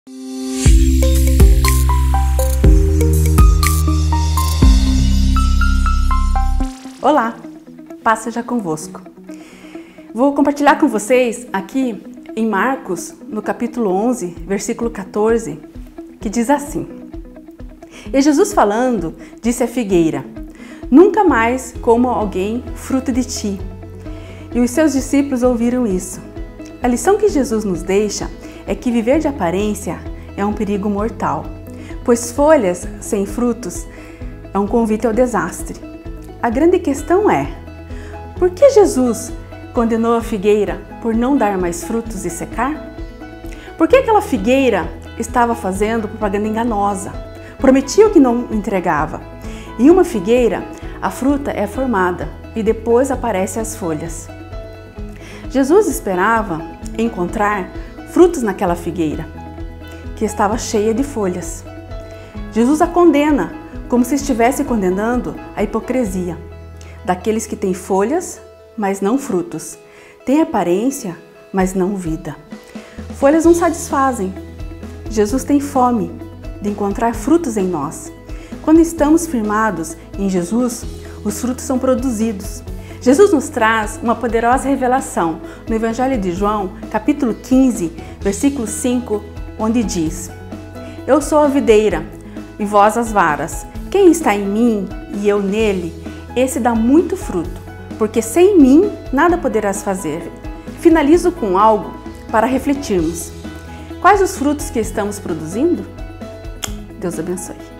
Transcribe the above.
Olá, paz seja convosco. Vou compartilhar com vocês aqui em Marcos, no capítulo 11, versículo 14, que diz assim: E Jesus falando, disse à figueira: Nunca mais como alguém fruto de ti. E os seus discípulos ouviram isso. A lição que Jesus nos deixa é que viver de aparência é um perigo mortal, pois folhas sem frutos é um convite ao desastre. A grande questão é: por que Jesus condenou a figueira por não dar mais frutos e secar? Por que aquela figueira estava fazendo propaganda enganosa? Prometia o que não entregava. Em uma figueira, a fruta é formada e depois aparecem as folhas. Jesus esperava encontrar frutos naquela figueira, que estava cheia de folhas. Jesus a condena, como se estivesse condenando a hipocrisia daqueles que têm folhas, mas não frutos, têm aparência, mas não vida. Folhas não satisfazem. Jesus tem fome de encontrar frutos em nós. Quando estamos firmados em Jesus, os frutos são produzidos. Jesus nos traz uma poderosa revelação no Evangelho de João, capítulo 15, versículo 5, onde diz: Eu sou a videira e vós as varas. Quem está em mim e eu nele, esse dá muito fruto, porque sem mim nada poderás fazer. Finalizo com algo para refletirmos. Quais os frutos que estamos produzindo? Deus abençoe.